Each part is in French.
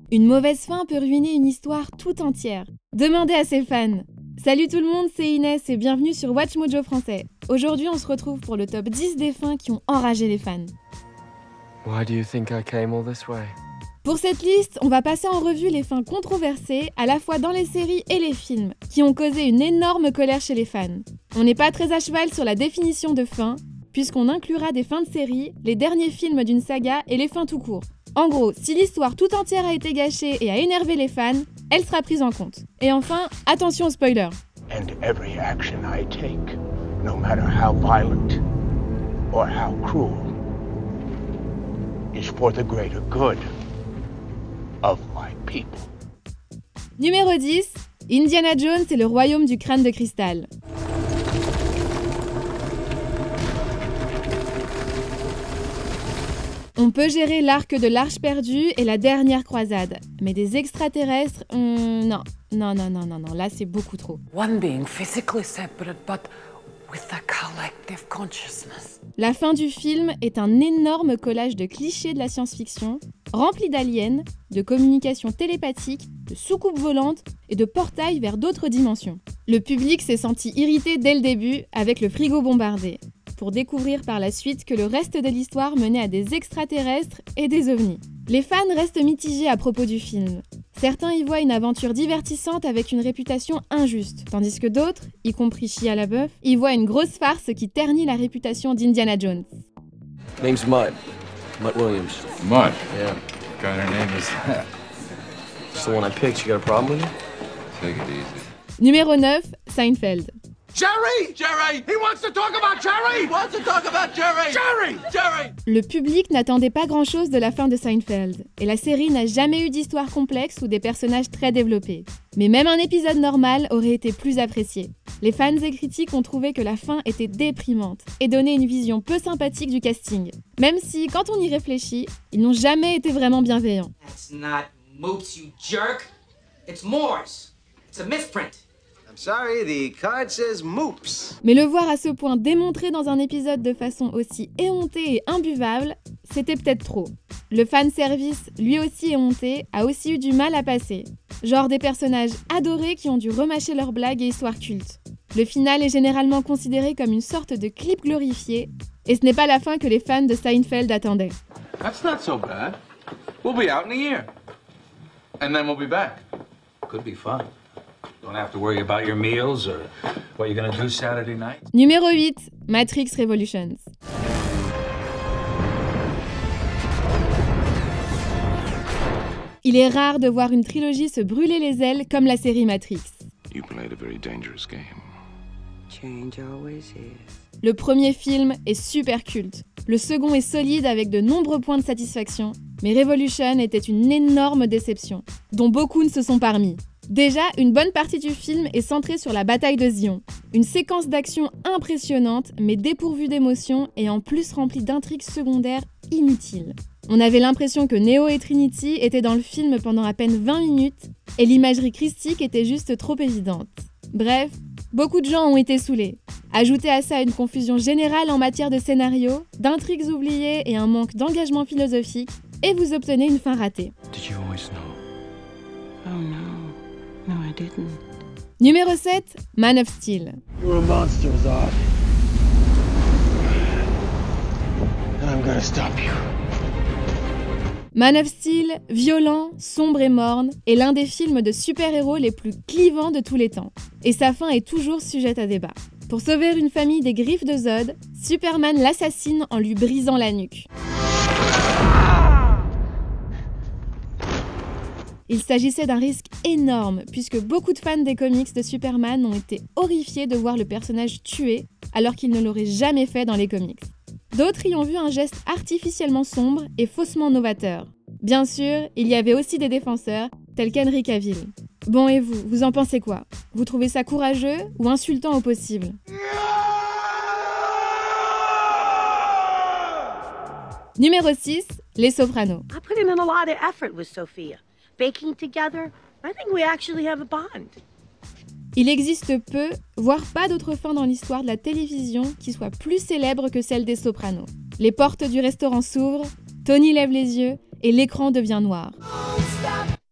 Une mauvaise fin peut ruiner une histoire tout entière. Demandez à ses fans. Salut tout le monde, c'est Inès et bienvenue sur Watch Mojo français. Aujourd'hui, on se retrouve pour le top 10 des fins qui ont enragé les fans. Why do you think I came all this way? Pour cette liste, on va passer en revue les fins controversées, à la fois dans les séries et les films, qui ont causé une énorme colère chez les fans. On n'est pas très à cheval sur la définition de fin, puisqu'on inclura des fins de série, les derniers films d'une saga et les fins tout court. En gros, si l'histoire tout entière a été gâchée et a énervé les fans, elle sera prise en compte. Et enfin, attention aux spoilers. And every action I take, no matter how violent or how cruel, is for the greater good of my people. Numéro 10, Indiana Jones et le royaume du crâne de cristal. On peut gérer l'arc de l'Arche perdue et la dernière croisade, mais des extraterrestres, non, là c'est beaucoup trop. One being physically separate, but with a collective consciousness. La fin du film est un énorme collage de clichés de la science-fiction, rempli d'aliens, de communication télépathique, de soucoupes volantes et de portails vers d'autres dimensions. Le public s'est senti irrité dès le début, avec le frigo bombardé, pour découvrir par la suite que le reste de l'histoire menait à des extraterrestres et des ovnis. Les fans restent mitigés à propos du film. Certains y voient une aventure divertissante avec une réputation injuste, tandis que d'autres, y compris Shia LaBeouf, y voient une grosse farce qui ternit la réputation d'Indiana Jones. Name's Mutt. Mutt Williams. Mutt? Yeah. What kind of name is that? It's the one I picked. You got a problem with it? Take it easy. Numéro 9, Seinfeld. Jerry! Jerry! He wants to talk about Jerry! He wants to talk about Jerry! Jerry! Jerry! Le public n'attendait pas grand-chose de la fin de Seinfeld, et la série n'a jamais eu d'histoire complexe ou des personnages très développés. Mais même un épisode normal aurait été plus apprécié. Les fans et critiques ont trouvé que la fin était déprimante et donnait une vision peu sympathique du casting. Même si, quand on y réfléchit, ils n'ont jamais été vraiment bienveillants. That's not Moops, you jerk. It's Morse. It's a misprint. I'm sorry, the card says Moops. Mais le voir à ce point démontré dans un épisode de façon aussi éhontée et imbuvable, c'était peut-être trop. Le fanservice, lui aussi éhonté, a aussi eu du mal à passer. Genre des personnages adorés qui ont dû remâcher leurs blagues et histoires cultes. Le final est généralement considéré comme une sorte de clip glorifié, et ce n'est pas la fin que les fans de Seinfeld attendaient. That's not so bad. We'll be out in a year. And then we'll be back. Could be fun. Don't have to worry about your meals or what you're gonna do Saturday night. Numéro 8, Matrix Revolutions. Il est rare de voir une trilogie se brûler les ailes comme la série Matrix. You played a very dangerous game. Change always is. Le premier film est super culte. Le second est solide avec de nombreux points de satisfaction. Mais Revolution était une énorme déception, dont beaucoup ne se sont pas remis. Déjà, une bonne partie du film est centrée sur la bataille de Zion. Une séquence d'action impressionnante, mais dépourvue d'émotion et en plus remplie d'intrigues secondaires inutiles. On avait l'impression que Neo et Trinity étaient dans le film pendant à peine 20 minutes et l'imagerie christique était juste trop évidente. Bref, beaucoup de gens ont été saoulés. Ajoutez à ça une confusion générale en matière de scénario, d'intrigues oubliées et un manque d'engagement philosophique, et vous obtenez une fin ratée. Did you always know? Oh no. No, I didn't. Numéro 7, Man of Steel. You're a monster, Zod. And I'm gonna stop you. Man of Steel, violent, sombre et morne, est l'un des films de super-héros les plus clivants de tous les temps. Et sa fin est toujours sujette à débat. Pour sauver une famille des griffes de Zod, Superman l'assassine en lui brisant la nuque. Il s'agissait d'un risque énorme, puisque beaucoup de fans des comics de Superman ont été horrifiés de voir le personnage tué, alors qu'il ne l'aurait jamais fait dans les comics. D'autres y ont vu un geste artificiellement sombre et faussement novateur. Bien sûr, il y avait aussi des défenseurs, tels qu'Henry Cavill. Bon, et vous, vous en pensez quoi? Vous trouvez ça courageux ou insultant au possible? Numéro 6, Les Sopranos. I put in a lot of effort with Sophia. Baking together, I think we actually have a bond. Il existe peu, voire pas d'autres fins dans l'histoire de la télévision qui soient plus célèbres que celle des Sopranos. Les portes du restaurant s'ouvrent, Tony lève les yeux et l'écran devient noir.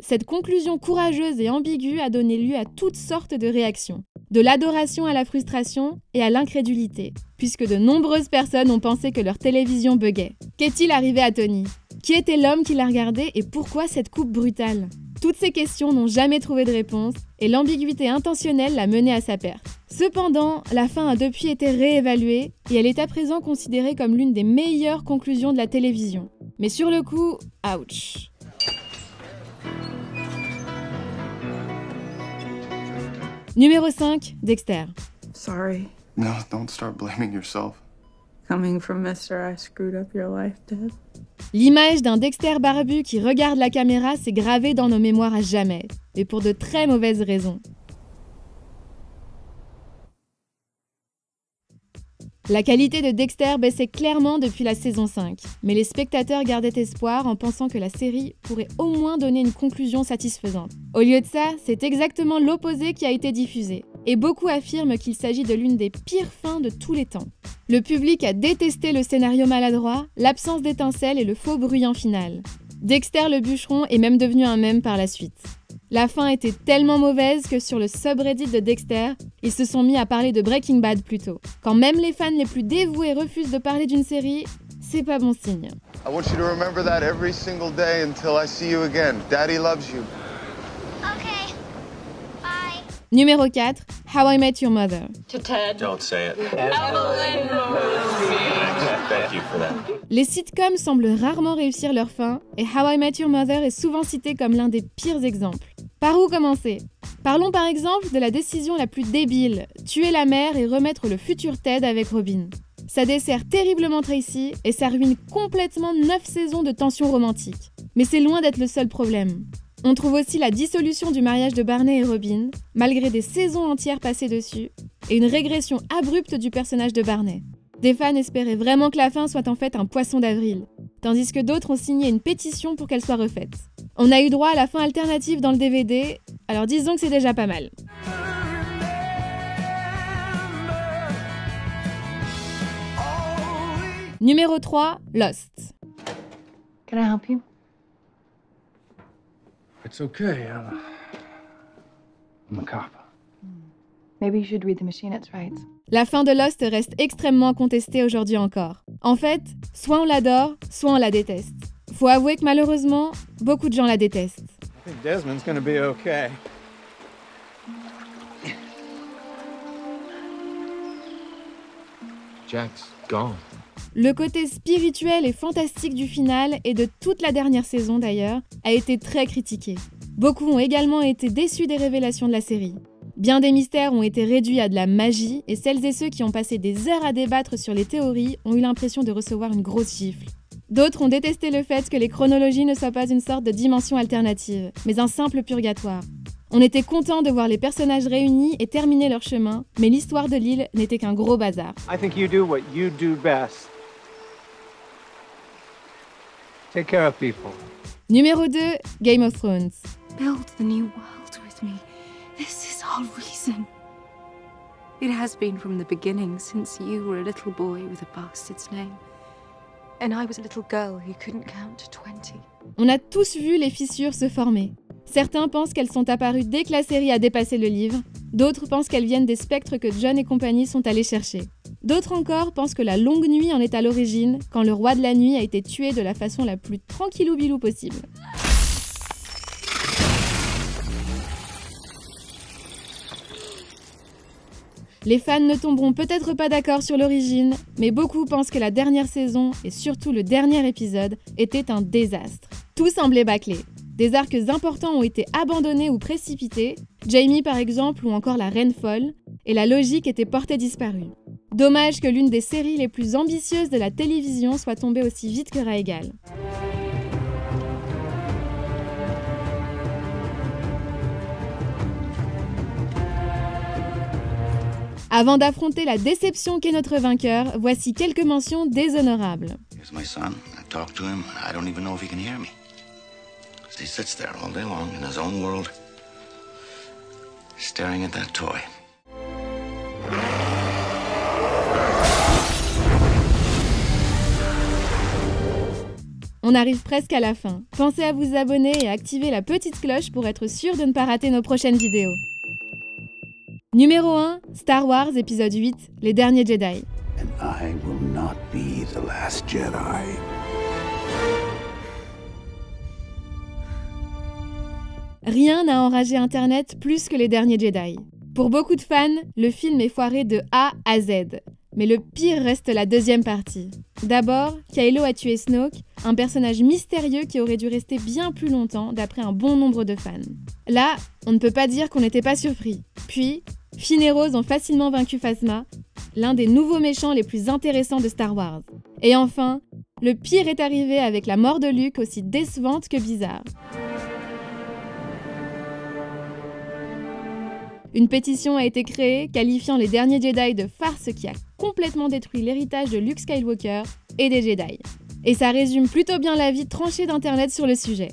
Cette conclusion courageuse et ambiguë a donné lieu à toutes sortes de réactions, de l'adoration à la frustration et à l'incrédulité, puisque de nombreuses personnes ont pensé que leur télévision buguait. Qu'est-il arrivé à Tony ? Qui était l'homme qui la regardait et pourquoi cette coupe brutale ? Toutes ces questions n'ont jamais trouvé de réponse et l'ambiguïté intentionnelle l'a mené à sa perte. Cependant, la fin a depuis été réévaluée et elle est à présent considérée comme l'une des meilleures conclusions de la télévision. Mais sur le coup, ouch. Numéro 5, Dexter. Sorry. No, don't start blaming yourself. Coming from Mr. I screwed up your life, Dad. L'image d'un Dexter barbu qui regarde la caméra s'est gravée dans nos mémoires à jamais, mais pour de très mauvaises raisons. La qualité de Dexter baissait clairement depuis la saison 5, mais les spectateurs gardaient espoir en pensant que la série pourrait au moins donner une conclusion satisfaisante. Au lieu de ça, c'est exactement l'opposé qui a été diffusé, et beaucoup affirment qu'il s'agit de l'une des pires fins de tous les temps. Le public a détesté le scénario maladroit, l'absence d'étincelles et le faux bruyant final. Dexter le bûcheron est même devenu un mème par la suite. La fin était tellement mauvaise que sur le subreddit de Dexter, ils se sont mis à parler de Breaking Bad plutôt. Quand même les fans les plus dévoués refusent de parler d'une série, c'est pas bon signe. I want you to remember that every single day until I see you again. Daddy loves you. Okay. Bye. Numéro 4, How I Met Your Mother. To Ted. Don't say it. Evelyn. Thank you for that. Les sitcoms semblent rarement réussir leur fin, et How I Met Your Mother est souvent cité comme l'un des pires exemples. Par où commencer ? Parlons par exemple de la décision la plus débile, tuer la mère et remettre le futur Ted avec Robin. Ça dessert terriblement Tracy et ça ruine complètement 9 saisons de tension romantique. Mais c'est loin d'être le seul problème. On trouve aussi la dissolution du mariage de Barney et Robin, malgré des saisons entières passées dessus, et une régression abrupte du personnage de Barney. Des fans espéraient vraiment que la fin soit en fait un poisson d'avril, tandis que d'autres ont signé une pétition pour qu'elle soit refaite. On a eu droit à la fin alternative dans le DVD, alors disons que c'est déjà pas mal. Numéro 3, Lost. Can I help you? It's okay. I'm a cop. Maybe you should read the machine, it's right. La fin de Lost reste extrêmement contestée aujourd'hui encore. En fait, soit on l'adore, soit on la déteste. Faut avouer que malheureusement, beaucoup de gens la détestent. I think Desmond's gonna be okay. Jack's gone. Le côté spirituel et fantastique du final, et de toute la dernière saison d'ailleurs, a été très critiqué. Beaucoup ont également été déçus des révélations de la série. Bien des mystères ont été réduits à de la magie, et celles et ceux qui ont passé des heures à débattre sur les théories ont eu l'impression de recevoir une grosse gifle. D'autres ont détesté le fait que les chronologies ne soient pas une sorte de dimension alternative, mais un simple purgatoire. On était content de voir les personnages réunis et terminer leur chemin, mais l'histoire de l'île n'était qu'un gros bazar. I think you do what you do best. Take care of people. Numéro 2, Game of Thrones. Build the new world with me. This is our reason. It has been from the beginning, since you were a little boy with a bastard's name. And I was a little girl who couldn't count to 20. On a tous vu les fissures se former. Certains pensent qu'elles sont apparues dès que la série a dépassé le livre, d'autres pensent qu'elles viennent des spectres que Jon et compagnie sont allés chercher. D'autres encore pensent que la longue nuit en est à l'origine, quand le roi de la nuit a été tué de la façon la plus tranquillou-bilou possible. Les fans ne tomberont peut-être pas d'accord sur l'origine, mais beaucoup pensent que la dernière saison, et surtout le dernier épisode, était un désastre. Tout semblait bâclé. Des arcs importants ont été abandonnés ou précipités, Jaime par exemple ou encore la Reine Folle, et la logique était portée disparue. Dommage que l'une des séries les plus ambitieuses de la télévision soit tombée aussi vite que Raegal. Avant d'affronter la déception qu'est notre vainqueur, voici quelques mentions déshonorables. Here's my son. I talk to him. I don't even know if he can hear me. He sits there all day long in his own world, staring at that toy. On arrive presque à la fin. Pensez à vous abonner et à activer la petite cloche pour être sûr de ne pas rater nos prochaines vidéos. Numéro 1, Star Wars épisode 8, Les Derniers Jedi. And I will not be the last Jedi. Rien n'a enragé Internet plus que Les Derniers Jedi. Pour beaucoup de fans, le film est foiré de A à Z. Mais le pire reste la deuxième partie. D'abord, Kylo a tué Snoke, un personnage mystérieux qui aurait dû rester bien plus longtemps d'après un bon nombre de fans. Là, on ne peut pas dire qu'on n'était pas surpris. Puis, Finn et Rose ont facilement vaincu Phasma, l'un des nouveaux méchants les plus intéressants de Star Wars. Et enfin, le pire est arrivé avec la mort de Luke aussi décevante que bizarre. Une pétition a été créée qualifiant Les Derniers Jedi de farce qui a complètement détruit l'héritage de Luke Skywalker et des Jedi. Et ça résume plutôt bien l'avis tranché d'Internet sur le sujet.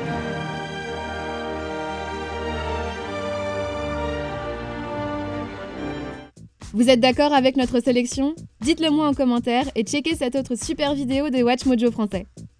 Vous êtes d'accord avec notre sélection ? Dites-le moi en commentaire et checkez cette autre super vidéo de Watch Mojo français.